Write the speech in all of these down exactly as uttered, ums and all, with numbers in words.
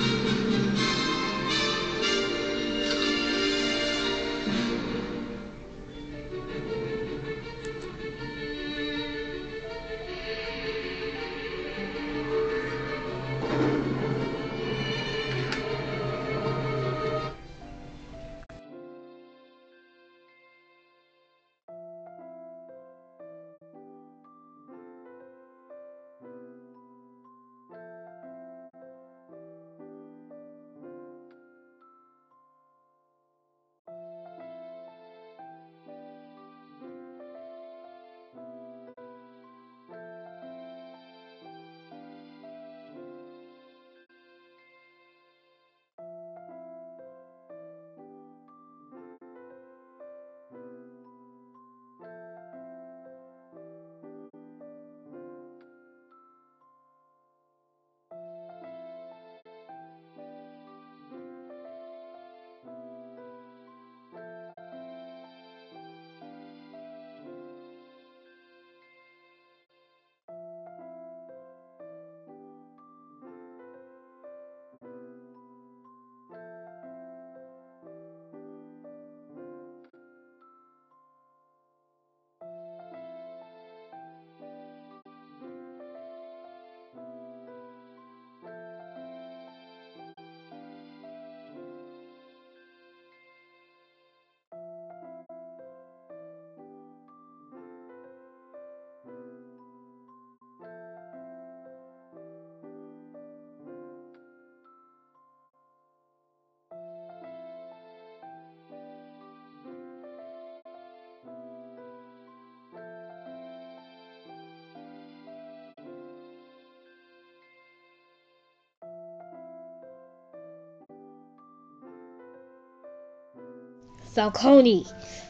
Falcone.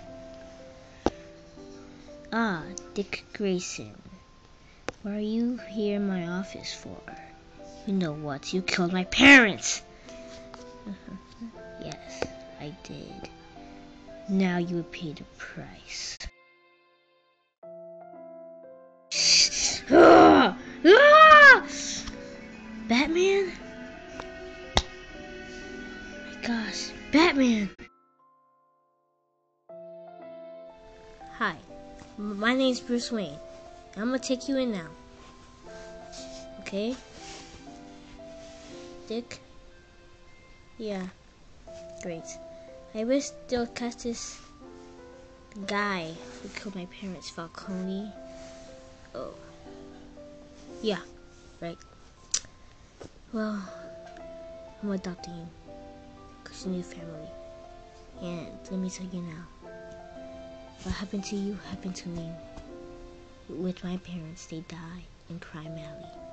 Ah, Dick Grayson. What are you here in my office for? You know what? You killed my parents! Yes, I did. Now you will pay the price. Ah! Ah! Batman? My gosh, Batman! Hi, my name's Bruce Wayne. I'm gonna take you in now. Okay? Dick? Yeah. Great. I wish they'll catch this guy who killed my parents, Falcone. Oh. Yeah, right. Well, I'm adopting you. Because you need family. And let me tell you now. What happened to you happened to me. With my parents, they died in Crime Alley.